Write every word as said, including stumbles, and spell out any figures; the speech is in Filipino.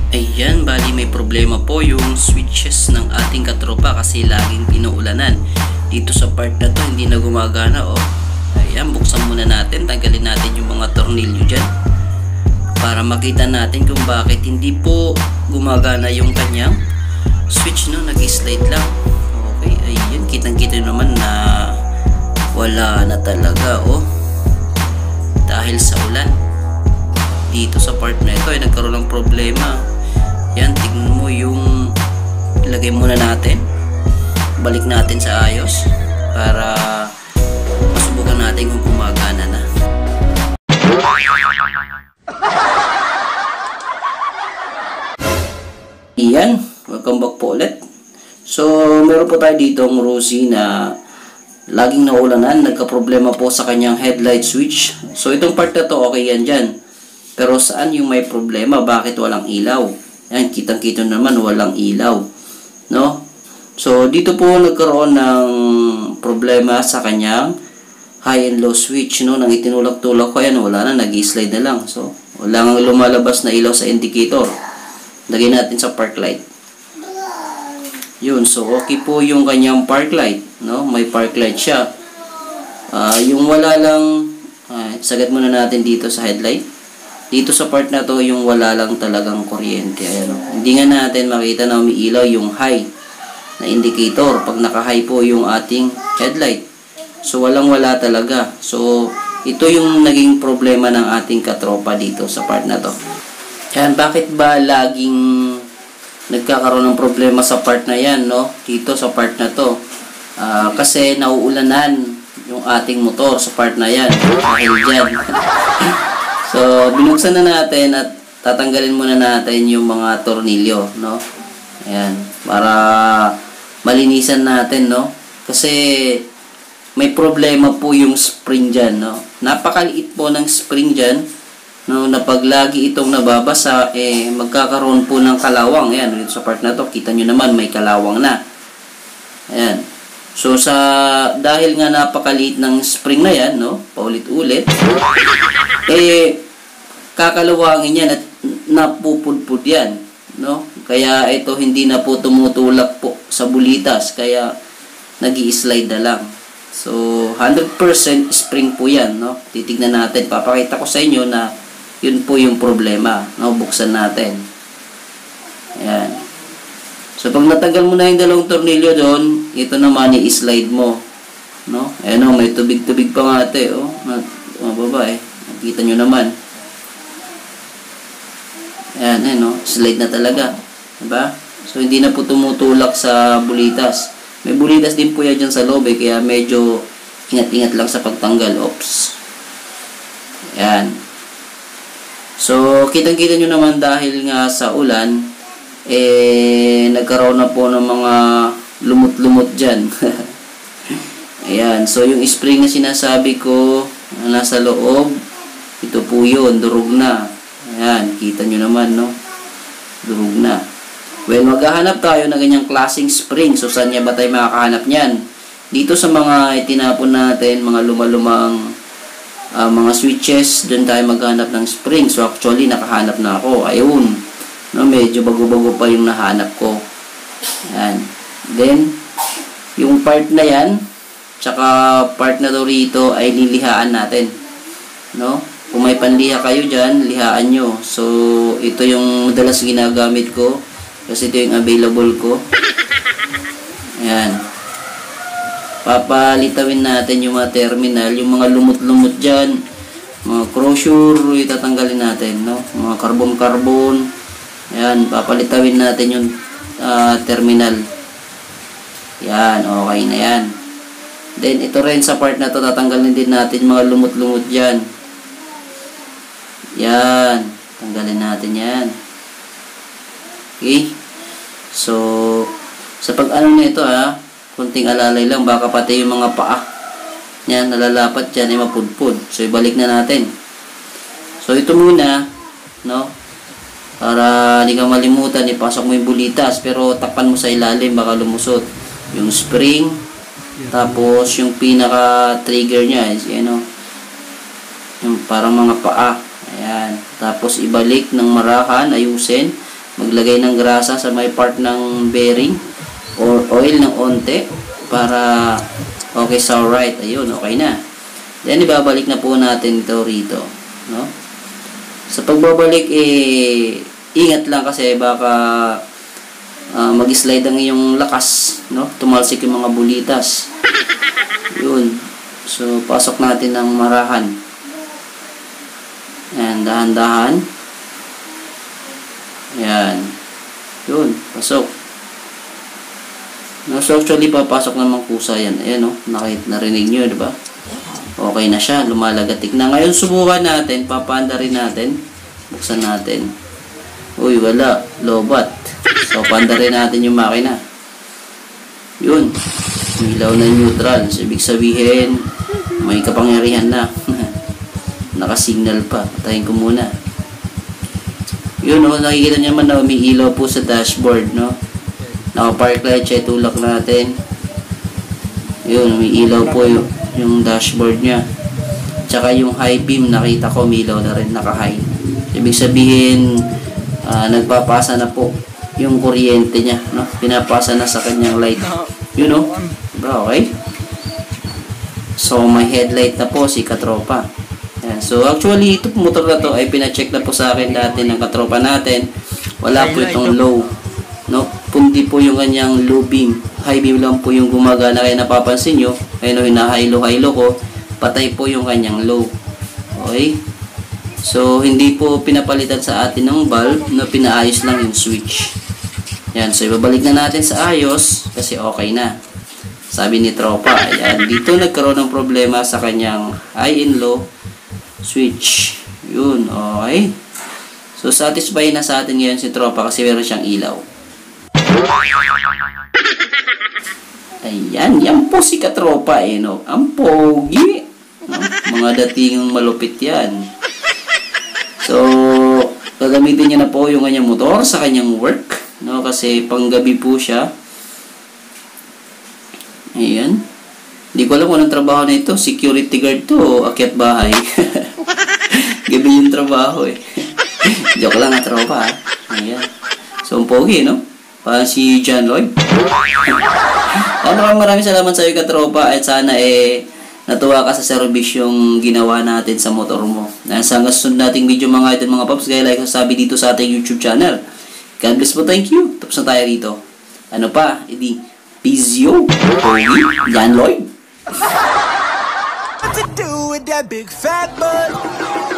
Ayan, bali may problema po yung switches ng ating katropa kasi laging pinuulanan. Dito sa part na to hindi na gumagana. Oh. Ayan, buksan muna natin, tanggalin natin yung mga tornilyo dyan para makita natin kung bakit hindi po gumagana yung kanyang switch, no, nag-slide lang. Okay, ayan, kitang kita naman na wala na talaga, oh, dahil sa ulan. Dito sa part na ito ay nagkaroon ng problema. Yan, tignan mo yung ilagay muna natin, balik natin sa ayos para masubukan natin kung gumagana na. Iyan, welcome back po ulit. So meron po tayo dito ang Rosie na laging naulanan, nagka-problema po sa kanyang headlight switch. So itong part na to okay yan dyan, pero saan yung may problema, bakit walang ilaw? Yan, kitang-kita naman walang ilaw, no? So dito po nagkaroon ng problema sa kanyang high and low switch, no? Nang itinulak-tulak ko, yan, wala na, nag-slide na lang. So wala nang lumalabas na ilaw sa indicator. Lagay natin sa park light. Yun, so okay po yung kanyang park light, no? May park light siya. Uh, yung wala lang, uh, sagad muna natin dito sa headlight. Dito sa part na to, yung wala lang talagang kuryente. Ayan, o. Hindi nga natin makita na umiilaw yung high na indicator pag naka-high po yung ating headlight. So, walang-wala talaga. So, ito yung naging problema ng ating katropa dito sa part na to. Ayan, bakit ba laging nagkakaroon ng problema sa part na yan, no? Dito sa part na to. Uh, kasi nauulanan yung ating motor sa part na yan. Dahil dyan. So, binuksan na natin at tatanggalin muna natin yung mga tornilyo, no? Ayan, para malinisan natin, no? Kasi may problema po yung spring dyan, no? Napakaliit po ng spring dyan, no? Na pag lagi itong nababasa, eh, magkakaroon po ng kalawang. Ayan, dito sa part na to, kita nyo naman, may kalawang na. Ayan. So, sa, dahil nga napakaliit ng spring na yan, no? Paulit-ulit, eh, kakalawangin yan at napupudpud yan, no? Kaya ito hindi na po tumutulak po sa bulitas, kaya nag-i-slide na lang. So, one hundred percent spring po yan, no? Titignan natin, papakita ko sa inyo na yun po yung problema, no? Buksan natin. Ayan. So, pag natanggal mo na yung dalawang tornilyo doon, ito naman i-slide mo, no? Ayan, o, may tubig-tubig pa nga ate, oh. Mababa, eh. Nakita nyo naman. Ayan, ayan, no? Slide na talaga. Diba? So, hindi na po tumutulak sa bulitas. May bulitas din po yan dyan sa loob, eh, kaya medyo ingat-ingat lang sa pagtanggal. Oops. Ayan. So, kitang-kita nyo naman dahil nga sa ulan, eh, nagkaroon na po ng mga lumot-lumot dyan. Ayan. So, yung spring na sinasabi ko, na nasa loob, ito po yun, durog na. Ayan, kita nyo naman, no? Durog na. Well, maghahanap tayo ng ganyang klaseng spring. So, saan niya ba tayo makakahanap niyan? Dito sa mga itinapon natin, mga lumalumang uh, mga switches, doon tayo maghanap ng spring. So, actually, nakahanap na ako. Ayun. No, medyo bago-bago pa yung nahanap ko. Ayan. Then, yung part na yan, tsaka part na to rito ay lilihaan natin. No? Kung may panliha kayo dyan, lihaan nyo. So, ito yung madalas ginagamit ko. Kasi ito yung available ko. Ayan. Papalitawin natin yung mga terminal. Yung mga lumot-lumot dyan. Mga crosure, itatanggalin natin. No? Mga carbon-carbon. Ayan. Papalitawin natin yung uh, terminal. Ayan. Okay na yan. Then, ito rin sa part na to, tatanggalin din natin mga lumot-lumot dyan. Yan. Tanggalin natin yan. Okay. So, sa pag-ano na ito, ha, kunting alalay lang, baka pati yung mga paa. Yan, nalalapat dyan, ay mapudpud. So, ibalik na natin. So, ito muna, no, para hindi ka malimutan, ipasok mo yung bulitas, pero takpan mo sa ilalim, baka lumusot. Yung spring, tapos yung pinaka-trigger niya, is, you know, yung parang mga paa. Ayan. Tapos ibalik ng marahan, ayusin. Maglagay ng grasa sa may part ng bearing or oil ng onte para okay sa right. Ayun, okay na. Then ibabalik na po natin ito rito, no? Sa pagbabalik eh ingat lang kasi baka uh, mag-slide ang iyong lakas, no? Tumalsik yung mga bulitas. Yun. So pasok natin ng marahan. And dahan-dahan. Yan. Yun, pasok. No, so actually papasok naman kusa yan. Ayan, no? Nakit narinig nyo, di ba? Okay na siya, lumalagatik na. Ngayon subukan natin, papaanda rin natin. Buksan natin. Uy, wala, lobat. So paanda rin natin yung makina. Yun. Ilaw na neutral. So, ibig sabihin, may kapangyarihan na. Nakasignal pa. Patayin ko muna. Yun, no, nakikita nyo naman na umiilaw po sa dashboard, no? Naka-park light siya, itulak natin. Yun, umiilaw po yung, yung dashboard nya. Tsaka yung high beam, nakita ko, umiilaw na rin, naka-high. Ibig sabihin, uh, nagpapasa na po yung kuryente nya, no? Pinapasa na sa kanyang light. Yun, no? Diba, okay? So, may headlight na po si katropa. Yan. So, actually, ito motor na to ay pina-check na po sa akin dati ng katropa natin. Wala po itong low. No? Pundi po yung kanyang low beam. High beam lang po yung gumagana. Kaya napapansin nyo, ayun o, hina-hilo-hilo ko, patay po yung kanyang low. Okay? So, hindi po pinapalitan sa atin ng bulb, no? Pinaayos lang yung switch. Yan. So, ibabalik na natin sa ayos kasi okay na. Sabi ni tropa, ayan, dito nagkaroon ng problema sa kanyang high and low switch. Yun, okay. So, satisfy na sa atin ngayon si tropa kasi meron siyang ilaw. Ayan, yan po si katropa eh, no? Ang pogi. No? Mga dating malupit yan. So, gagamitin niya na po yung kanyang motor sa kanyang work, no? Kasi panggabi po siya. Ayan. Hindi ko alam kung anong trabaho na ito. Security guard to o akyat bahay. Gabi yung trabaho eh. Joke lang na tropa ha. Ayan. So, ang pogi, no? Parang si John Lloyd. Ano, maraming salamat sa iyo katropa at sana eh natuwa ka sa service yung ginawa natin sa motor mo. Sa sunod nating video mga idol mga paps, kaya like sasabi dito sa ating YouTube channel. God bless po, thank you. Tapos na tayo rito. Ano pa? Edi, Pizio, Pogi, John Lloyd. What to do with that big fat butt?